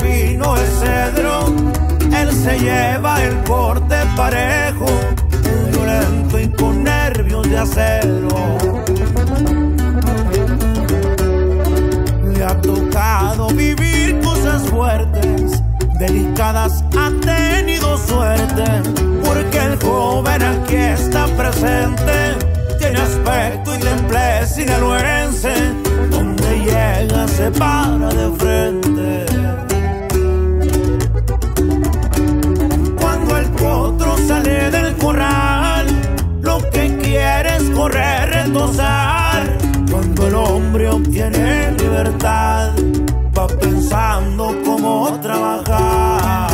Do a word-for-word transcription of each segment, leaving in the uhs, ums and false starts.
pino es cedro, él se lleva el corte parejo, violento y con nervios de acero. Le ha tocado vivir cosas fuertes, delicadas, ha tenido suerte, porque el joven aquí está presente, tiene aspecto y temple sinaloense, donde llega se para de frente. Cuando el potro sale del corral, lo que quiere es correr, retosar. Cuando el hombre obtiene libertad, va pensando cómo trabajar.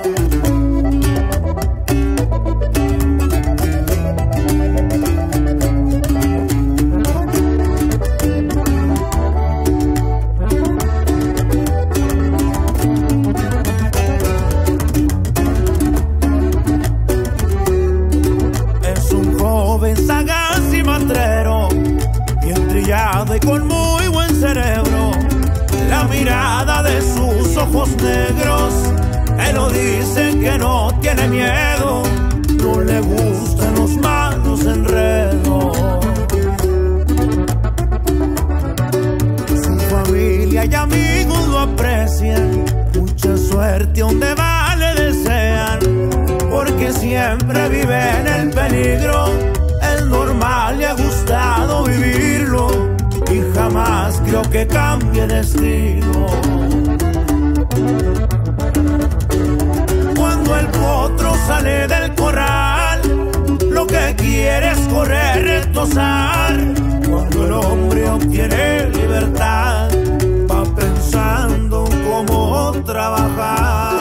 Sagaz y matrero, bien trillado y con muy buen cerebro. La mirada de sus ojos negros, él lo dice que no tiene miedo, no le gustan los malos enredos. Su familia y amigos lo aprecian, mucha suerte donde va le desean, porque siempre vive en el peligro. Normal, le ha gustado vivirlo y jamás creo que cambie de estilo. Cuando el potro sale del corral, lo que quiere es correr, retosar. Cuando el hombre obtiene libertad, va pensando cómo trabajar.